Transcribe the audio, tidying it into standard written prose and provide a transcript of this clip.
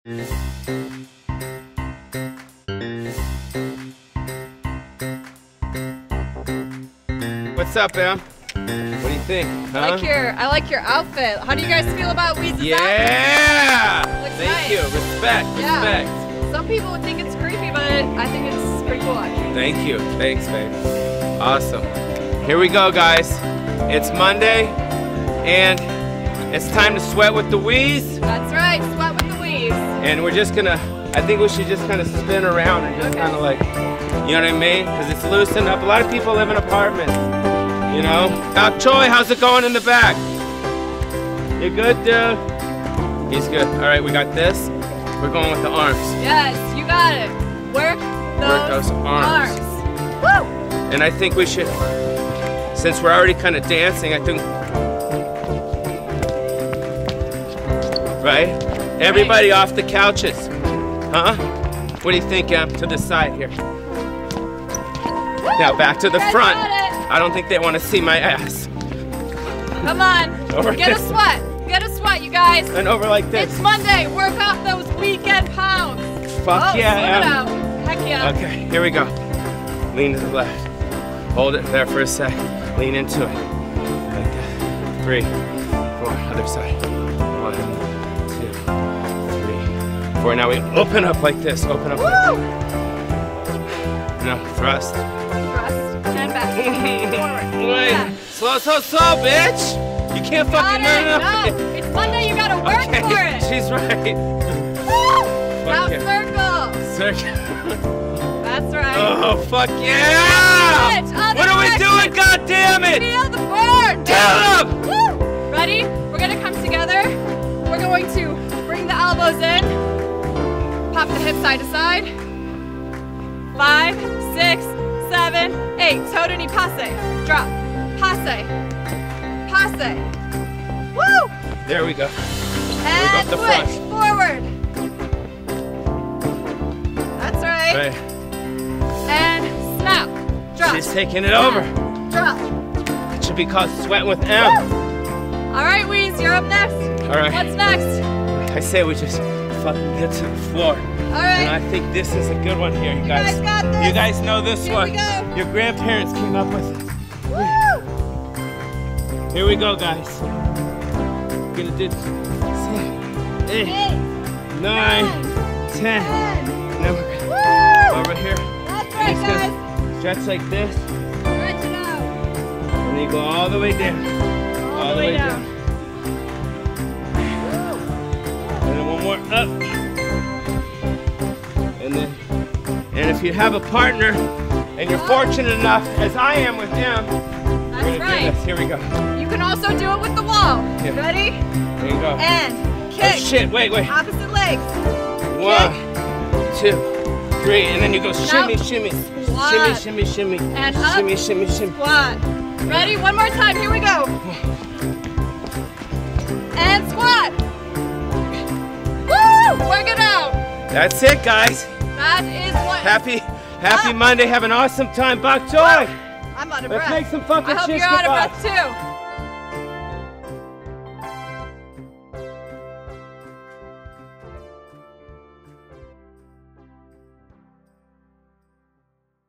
What's up, Em? What do you think? Huh? I like your outfit. How do you guys feel about Wiez's outfit? Yeah! Thank nice. you. Respect. Respect. Some people would think it's creepy, but I think it's pretty cool, actually. Thank you. Thanks, babe. Awesome. Here we go, guys. It's Monday, and it's time to sweat with the Wiez. That's right. Sweat with the Wiez. And we're just gonna, I think we should just kind of spin around and just kind of like, you know what I mean? Because it's loosened up. A lot of people live in apartments, you know? Choi, how's it going in the back? You good, dude? He's good. All right, we got this. We're going with the arms. Yes, you got it. Work those arms. Woo! And I think we should, since we're already kind of dancing, I think, right? Everybody off the couches. Huh? What do you think, Em? To the side here. Now back to the front. I don't think they want to see my ass. Come on. Get a sweat. Get a sweat, you guys. And over like this. It's Monday. Work off those weekend pounds. Fuck yeah, Em. Heck yeah. Okay, here we go. Lean to the left. Hold it there for a sec. Lean into it. Like that. 3, 4. Other side. 1, 2, 3, 4. Now we open up like this. Open up. Woo! Now thrust. Thrust. And back. Forward. Wait. Yeah. Slow, bitch. You can't fucking No, it's Monday. You gotta work for it. She's right. Woo! Now circle. Circle. That's right. Oh, fuck yeah! What are we doing? God damn it! Feel the burn! Tell them! Woo! Ready? We're gonna come together. We're going to bring the elbows in. Pop the hips side to side. 5, 6, 7, 8. Toe to knee, passe. Drop. Passe. Passe. Woo! There we go. And the switch. front. Forward. That's right. Right. And snap. Drop. She's taking it over. Drop. It should be called Sweat with M. All right, Wiez, you're up next. All right. What's next? I say we just fucking get to the floor. All right. And I think this is a good one here, you guys. You guys got this. You guys know this Here one. we go. Your grandparents came up with it. Woo! Here we go, guys. We're gonna do 7, 8, 9, 10. Now we're over here. That's right, guys. Stretch like this. Stretch it out. And then you go all the way down. All the way down. And then one more up. And if you have a partner and you're fortunate enough, as I am with them, That's we're gonna do this. Here we go. You can also do it with the wall. Yeah. Ready? There you go. And kick. Oh shit, wait. Opposite legs. 1, 2, 3, and then you go shimmy, shimmy. Squat. Shimmy, shimmy. And up. Shimmy, shimmy, shimmy. Squat. Ready? One more time. Here we go. And squat. Woo! Work it out. That's it, guys. That is what. Happy Monday. Have an awesome time. Bok choy. I'm out of breath. Let's make some fucking I hope shish you're out of kebabs. breath too.